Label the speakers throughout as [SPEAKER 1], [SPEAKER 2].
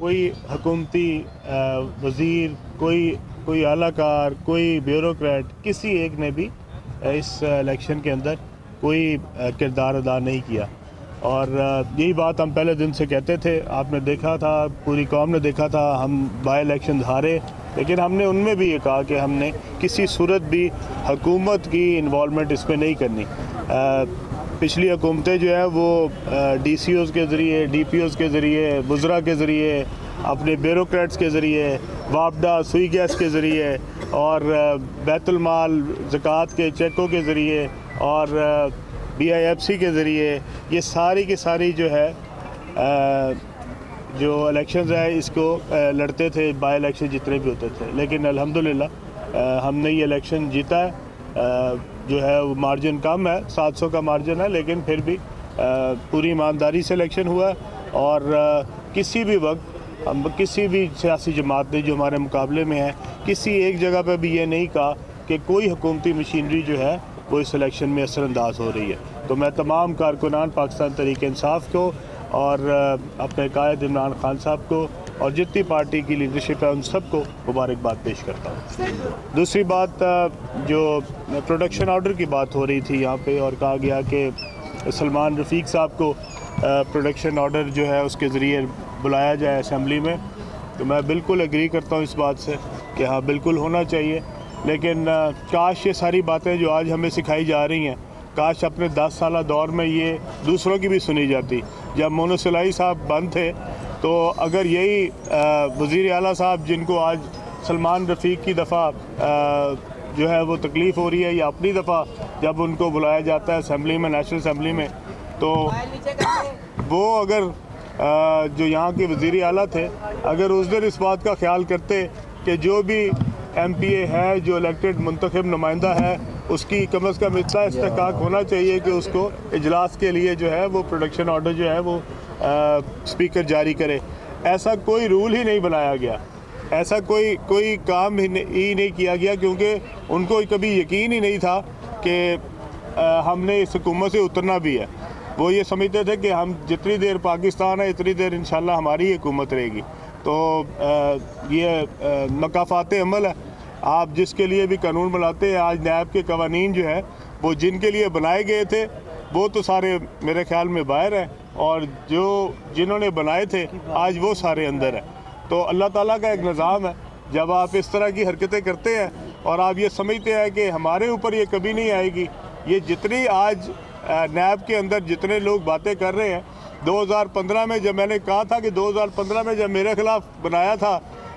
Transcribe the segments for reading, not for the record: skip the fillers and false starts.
[SPEAKER 1] कोई हुकूमती वज़ीर, कोई आलाकार, कोई ब्यूरोक्रेट, किसी एक ने भी इस इलेक्शन के अंदर कोई किरदार अदा नहीं किया। और यही बात हम पहले दिन से कहते थे। आपने देखा था, पूरी कौम ने देखा था, हम बाई इलेक्शन हारे, लेकिन हमने उनमें भी ये कहा कि हमने किसी सूरत भी हुकूमत की इन्वॉल्वमेंट इसमें नहीं करनी। पिछली हुकूमतें जो है वो DCOs के ज़रिए, DPOs के ज़रिए, वज़रा के ज़रिए, अपने ब्यूरोक्रेट्स के ज़रिए, वापडा सुई गैस के ज़रिए और बैतुल माल ज़कात के चेकों के ज़रिए और BIFC के ज़रिए ये सारी की सारी जो है जो इलेक्शंस है इसको लड़ते थे, बाई इलेक्शन जितने भी होते थे। लेकिन अल्हम्दुलिल्लाह हमने ये इलेक्शन जीता है। जो है वो मार्जिन कम है, 700 का मार्जिन है, लेकिन फिर भी पूरी ईमानदारी से इलेक्शन हुआ। और किसी भी वक्त हम किसी भी सियासी जमात ने जो हमारे मुकाबले में है, किसी एक जगह पर भी ये नहीं कहा कि कोई हुकूमती मशीनरी जो है वो इस इलेक्शन में असरअंदाज हो रही है। तो मैं तमाम कारकुनान पाकिस्तान तहरीक इंसाफ को और अपने कायद इमरान खान साहब को और जितनी पार्टी की लीडरशिप है उन सबको मुबारकबाद पेश करता हूँ। दूसरी बात, जो प्रोडक्शन ऑर्डर की बात हो रही थी यहाँ पे और कहा गया कि सलमान रफ़ीक साहब को प्रोडक्शन ऑर्डर जो है उसके ज़रिए बुलाया जाए असेंबली में, तो मैं बिल्कुल एग्री करता हूँ इस बात से कि हाँ बिल्कुल होना चाहिए। लेकिन काश ये सारी बातें जो आज हमें सिखाई जा रही हैं, काश अपने 10 साला दौर में ये दूसरों की भी सुनी जाती। जब मोनोसलाई साहब बंद थे तो अगर यही वज़ीर आला साहब, जिनको आज सलमान रफ़ीक की दफ़ा जो है वो तकलीफ़ हो रही है या अपनी दफ़ा जब उनको बुलाया जाता है असेंबली में, नेशनल असेंबली में, तो वो अगर जो यहाँ के वज़ीर आला थे, अगर उस दिन इस बात का ख्याल करते कि जो भी MPA है, जो इलेक्टेड मुंतखब नुमाइंदा है, उसकी कम अज़ कम इतना इस्तेहकाक होना चाहिए कि उसको इजलास के लिए जो है वो प्रोडक्शन ऑर्डर जो है वो स्पीकर जारी करे। ऐसा कोई रूल ही नहीं बनाया गया, ऐसा कोई काम ही नहीं किया गया, क्योंकि उनको कभी यकीन ही नहीं था कि हमने इस हुकूमत से उतरना भी है। वो ये समझते थे कि हम जितनी देर पाकिस्तान है इतनी देर इंशाल्लाह हमारी हुकूमत रहेगी। तो ये मकाफात अमल है। आप जिसके लिए भी कानून बनाते हैं, आज नैब के कवानीन जो है वो जिनके लिए बनाए गए थे वो तो सारे मेरे ख्याल में बाहर हैं, और जिन्होंने बनाए थे आज वो सारे अंदर हैं। तो अल्लाह ताला का एक निज़ाम है। जब आप इस तरह की हरकतें करते हैं और आप ये समझते हैं कि हमारे ऊपर ये कभी नहीं आएगी, ये जितनी आज नैब के अंदर जितने लोग बातें कर रहे हैं, 2015 में जब मैंने कहा था कि 2015 में जब मेरे ख़िलाफ़ बनाया था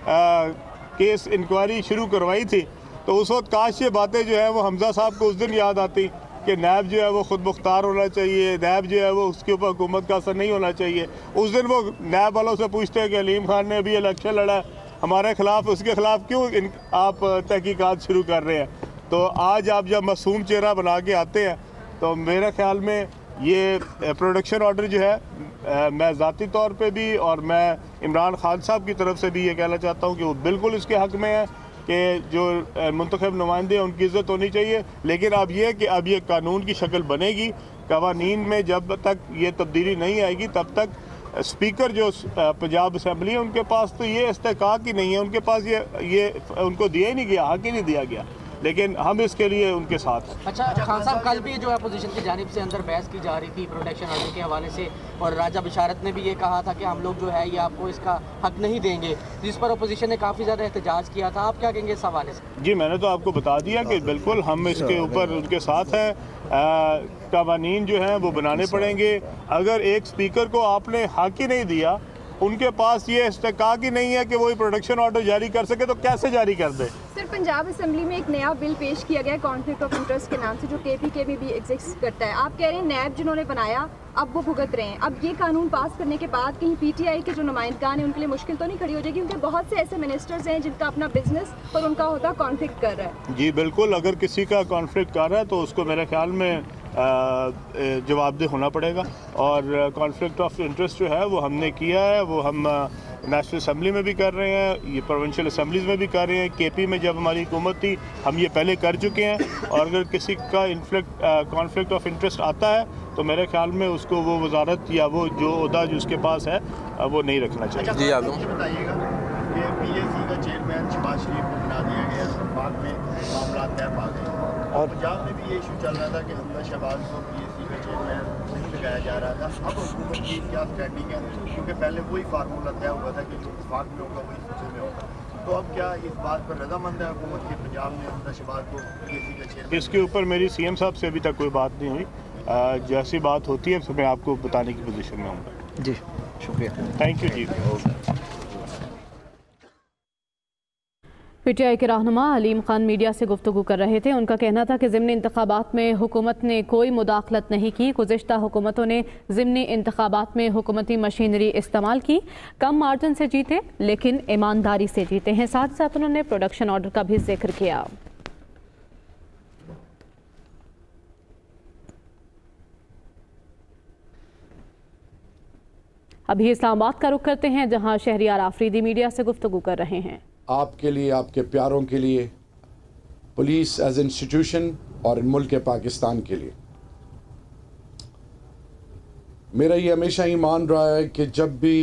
[SPEAKER 1] केस, इंक्वायरी शुरू करवाई थी, तो उस वक्त काश ये बातें जो है वो हमज़ा साहब को उस दिन याद आती कि नैब जो है वो ख़ुद मुख्तार होना चाहिए, नैब जो है वो उसके ऊपर हुकूमत का असर नहीं होना चाहिए। उस दिन वो नैब वालों से पूछते हैं कि अलीम खान ने अभी इलेक्शन लड़ा हमारे ख़िलाफ़, उसके ख़िलाफ़ क्यों आप तहकीकात शुरू कर रहे हैं। तो आज आप जब मासूम चेहरा बना के आते हैं, तो मेरे ख़्याल में ये प्रोडक्शन ऑर्डर जो है मैं ज़ाती तौर पे भी और मैं इमरान खान साहब की तरफ से भी ये कहना चाहता हूँ कि वो बिल्कुल इसके हक़ में है कि जो मुंतखब नुमाइंदे हैं उनकी इज़्ज़त होनी चाहिए। लेकिन अब ये कि अब ये कानून की शक्ल बनेगी, कवानीन में जब तक ये तब्दीली नहीं आएगी तब तक स्पीकर जो पंजाब असम्बली है उनके पास तो ये इस्तेहकाक ही नहीं है, उनके पास ये उनको दिया ही नहीं गया, हक़ ही नहीं दिया गया, लेकिन हम इसके लिए उनके साथ हैं।
[SPEAKER 2] अच्छा खान साहब, कल भी जो है अपोजिशन की जानिब से अंदर बहस की जा रही थी प्रोडक्शन ऑर्डर के हवाले से, और राजा बिशारत ने भी ये कहा था कि हम लोग जो है ये आपको इसका हक नहीं देंगे, जिस पर अपोजिशन ने काफ़ी ज़्यादा एहतजाज किया था। आप क्या कहेंगे इस हवाले से?
[SPEAKER 1] जी, मैंने तो आपको बता दिया कि बिल्कुल हम इसके ऊपर उनके साथ हैं। कवानीन जो हैं वो बनाने पड़ेंगे। अगर एक स्पीकर को आपने हक ही नहीं दिया, उनके पास ये इस्तेहकाक ही नहीं है कि वो प्रोडक्शन ऑर्डर जारी कर सके, तो कैसे जारी कर दे।
[SPEAKER 3] सर, पंजाब असेंबली में एक नया बिल पेश किया गया है कॉन्फ्लिक्ट ऑफ इंटरेस्ट के नाम से, जो KPK में भी एग्जिस्ट करता है। आप कह रहे हैं नैब जिन्होंने बनाया अब वो भुगत रहे हैं। अब ये कानून पास करने के बाद कहीं PTI के जो नुमाइंदगान हैं उनके लिए मुश्किल तो नहीं खड़ी हो जाएगी, क्योंकि बहुत से ऐसे मिनिस्टर्स हैं जिनका अपना बिजनेस और उनका होता कॉन्फ्लिक्ट कर रहा है। जी
[SPEAKER 1] बिल्कुल, अगर किसी का कॉन्फ्लिक्ट कर रहा है तो उसको मेरे ख्याल में जवाबदेह होना पड़ेगा। और कॉन्फ्लिक्ट ऑफ इंटरेस्ट जो है वो हमने किया है, वो हम नेशनल असम्बली में भी कर रहे हैं, ये प्रोविंशियल असम्बलीज़ में भी कर रहे हैं। KP में जब हमारी हुकूमत थी हम ये पहले कर चुके हैं। और अगर किसी का कॉन्फ्लिक्ट ऑफ इंटरेस्ट आता है तो मेरे ख्याल में उसको वो वजारत या वो जो ओहदा जो उसके पास है वो नहीं रखना चाहिए।
[SPEAKER 4] जी आप
[SPEAKER 5] बताइएगा कि पीएसी का चेयरमैन शहबाज शरीफ को बना दिया गया, बाद में मामला तय पा गए और पंजाब में भी ये इशू चल रहा था कि हमदा शहबाज को पीएसी का चेयरमैन नहीं लगाया जा रहा था। अब हुकूमत की क्या स्टैंडिंग है, क्योंकि पहले वही फार्मूला तय हुआ था कि जो वफाक में होगा वही सूचे में होगा, तो अब क्या इस बात पर रजामंद है हुकूमत की पंजाब में हमदा शहबाज को पीएसी का चेयरमैन?
[SPEAKER 1] इसके ऊपर मेरी सीएम साहब से अभी तक कोई बात नहीं हुई। जैसी बात होती है तो मैं आपको बताने की पोजीशन में हूँ।
[SPEAKER 4] जी शुक्रिया,
[SPEAKER 1] थैंक यू जी।
[SPEAKER 6] पीटीआई के रहनुमा अलीम खान मीडिया से गुफ्तगू कर रहे थे। उनका कहना था कि ज़िमनी इंतखाबात में हुकूमत ने कोई मुदाखलत नहीं की। गुज़िश्ता हुकूमतों ने ज़िमनी इंतखाबात में हुकूमती मशीनरी इस्तेमाल की, कम मार्जिन से जीते लेकिन ईमानदारी से जीते हैं। साथ ही साथ उन्होंने प्रोडक्शन ऑर्डर का भी जिक्र किया। अभी इस्लामाबाद का रुख करते हैं, जहां शहरियार आफरीदी मीडिया से गुफ्तगू कर रहे हैं।
[SPEAKER 7] आपके लिए, आपके प्यारों के लिए, पुलिस एज इंस्टीट्यूशन और मुल्क पाकिस्तान के लिए मेरा ये हमेशा ही मान रहा है कि जब भी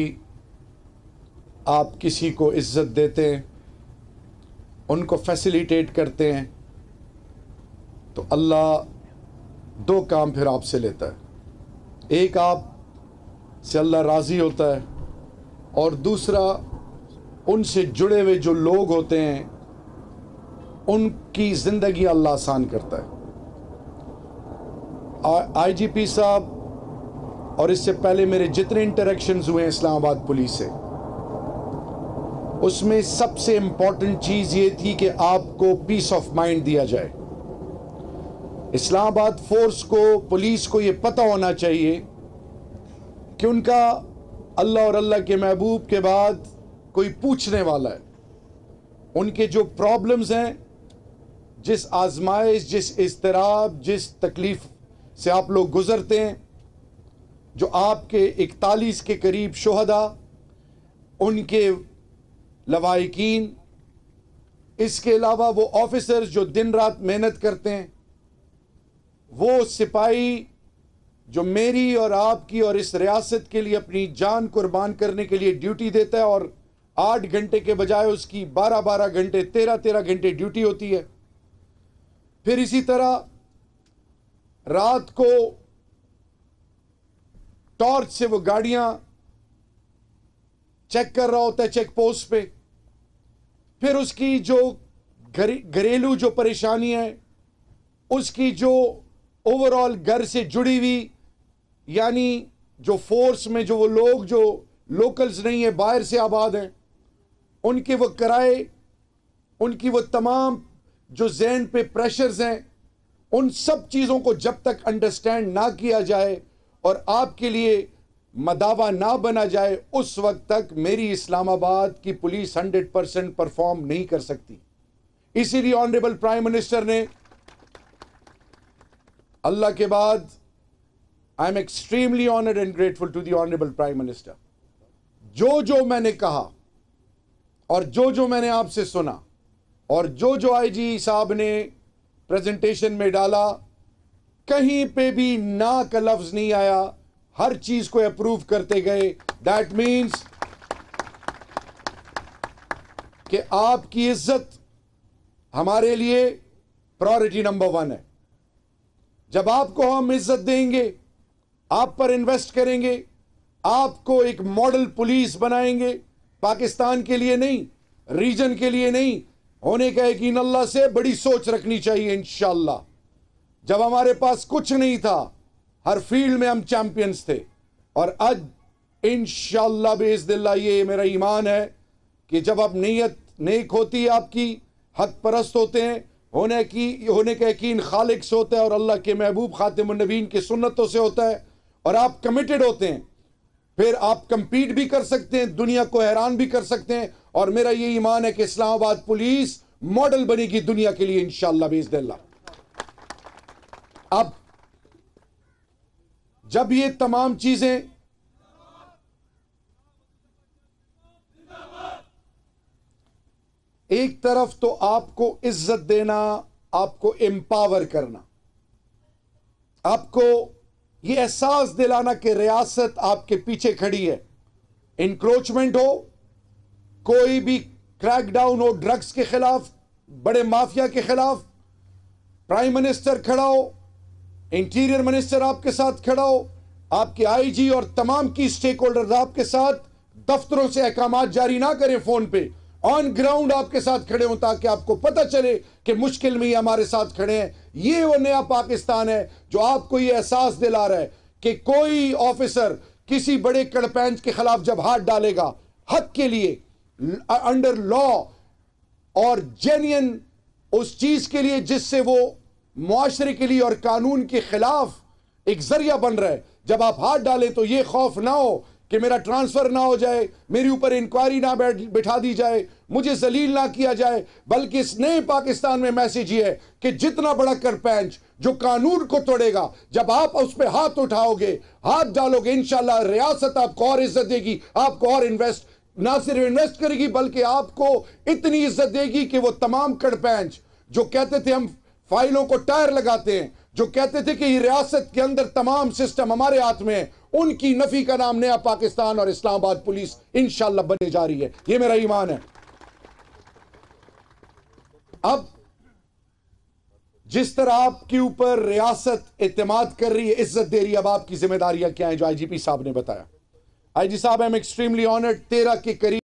[SPEAKER 7] आप किसी को इज्जत देते हैं, उनको फैसिलिटेट करते हैं, तो अल्लाह दो काम फिर आपसे लेता है। एक, आप से अल्लाह राज़ी होता है, और दूसरा, उनसे जुड़े हुए जो लोग होते हैं उनकी ज़िंदगी अल्लाह आसान करता है। आईजीपी साहब और इससे पहले मेरे जितने इंटरेक्शंस हुए हैं इस्लामाबाद पुलिस से, उसमें सबसे इम्पॉर्टेंट चीज़ ये थी कि आपको पीस ऑफ माइंड दिया जाए। इस्लामाबाद फोर्स को, पुलिस को ये पता होना चाहिए कि उनका अल्लाह और अल्लाह के महबूब के बाद कोई पूछने वाला है। उनके जो प्रॉब्लम्स हैं, जिस आजमाइश, जिस इज़्तिराब, जिस तकलीफ से आप लोग गुजरते हैं, जो आपके 41 के करीब शुहदा, उनके लवाहिकीन, इसके अलावा वो ऑफिसर्स जो दिन रात मेहनत करते हैं, वो सिपाही जो मेरी और आपकी और इस रियासत के लिए अपनी जान कुर्बान करने के लिए ड्यूटी देता है, और 8 घंटे के बजाय उसकी 12-12 घंटे, 13-13 घंटे ड्यूटी होती है। फिर इसी तरह रात को टॉर्च से वो गाड़ियां चेक कर रहा होता है चेक पोस्ट पे। फिर उसकी जो घरेलू जो परेशानी है, उसकी जो ओवरऑल घर से जुड़ी हुई, यानी जो फोर्स में जो वो लोग जो लोकल्स नहीं है, बाहर से आबाद हैं, उनके वो किराए, उनकी वो तमाम जो ज़हन पे प्रेशर्स हैं, उन सब चीज़ों को जब तक अंडरस्टैंड ना किया जाए और आपके लिए मदावा ना बना जाए, उस वक्त तक मेरी इस्लामाबाद की पुलिस 100% परफॉर्म नहीं कर सकती। इसीलिए ऑनरेबल प्राइम मिनिस्टर ने, अल्लाह के बाद, I am extremely honoured and grateful to the honourable prime minister, जो मैंने कहा और जो मैंने आपसे सुना और जो आईजी साहब ने प्रेजेंटेशन में डाला, कहीं पे भी ना का लफ्ज नहीं आया, हर चीज को अप्रूव करते गए। दैट मीन्स कि आपकी इज्जत हमारे लिए प्रायोरिटी नंबर 1 है। जब आपको हम इज्जत देंगे, आप पर इन्वेस्ट करेंगे, आपको एक मॉडल पुलिस बनाएंगे, पाकिस्तान के लिए नहीं, रीजन के लिए नहीं, होने का यकीन अल्लाह से बड़ी सोच रखनी चाहिए। इंशाअल्लाह जब हमारे पास कुछ नहीं था, हर फील्ड में हम चैंपियंस थे, और आज इंशाअल्लाह बेइज़्निल्लाह ये मेरा ईमान है कि जब आप नीयत नेक होती है, आपकी हक परस्त होते हैं, होने का यकीन खालिक से होता है और अल्लाह के महबूब खातिमुन नबीन की सुन्नतों से होता है, और आप कमिटेड होते हैं, फिर आप कंपीट भी कर सकते हैं, दुनिया को हैरान भी कर सकते हैं। और मेरा ये ईमान है कि इस्लामाबाद पुलिस मॉडल बनेगी दुनिया के लिए इंशाअल्लाह बिइज़्निल्लाह। अब जब ये तमाम चीजें एक तरफ तो आपको इज्जत देना, आपको एम्पावर करना, आपको ये एहसास दिलाना कि रियासत आपके पीछे खड़ी है। इंक्रोचमेंट हो, कोई भी क्रैकडाउन हो ड्रग्स के खिलाफ, बड़े माफिया के खिलाफ, प्राइम मिनिस्टर खड़ा हो, इंटीरियर मिनिस्टर आपके साथ खड़ा हो, आपके आईजी और तमाम की स्टेक होल्डर्स आपके साथ, दफ्तरों से अहकाम जारी ना करें, फोन पे ऑन ग्राउंड आपके साथ खड़े हों ताकि आपको पता चले कि मुश्किल में ही हमारे साथ खड़े हैं। ये वो नया पाकिस्तान है जो आपको ये एहसास दिला रहा है कि कोई ऑफिसर किसी बड़े कड़पैंच के खिलाफ जब हाथ डालेगा हक के लिए, अंडर लॉ और जेन्युइन उस चीज के लिए जिससे वो मुआशरे के लिए और कानून के खिलाफ एक जरिया बन रहा है, जब आप हाथ डालें तो ये खौफ ना हो कि मेरा ट्रांसफर ना हो जाए, मेरे ऊपर इंक्वायरी ना बिठा दी जाए, मुझे जलील ना किया जाए। बल्कि इस नए पाकिस्तान में मैसेज ये है कि जितना बड़ा करपैंच जो कानून को तोड़ेगा, जब आप उस पर हाथ उठाओगे, हाथ डालोगे, इंशाल्लाह रियासत आपको और इज्जत देगी, आपको और ना सिर्फ इन्वेस्ट करेगी बल्कि आपको इतनी इज्जत देगी कि वो तमाम करपैंच जो कहते थे हम फाइलों को टायर लगाते हैं, जो कहते थे कि ये रियासत के अंदर तमाम सिस्टम हमारे हाथ में है, उनकी नफी का नाम नया पाकिस्तान और इस्लामाबाद पुलिस इंशाल्लाह बनने जा रही है। ये मेरा ईमान है। अब जिस तरह आपके ऊपर रियासत एतमाद कर रही है, इज्जत दे रही है, अब आपकी जिम्मेदारियां क्या हैं जो आईजीपी साहब ने बताया। आईजी साहब, आई एम एक्सट्रीमली ऑनर्ड, 13 के करीब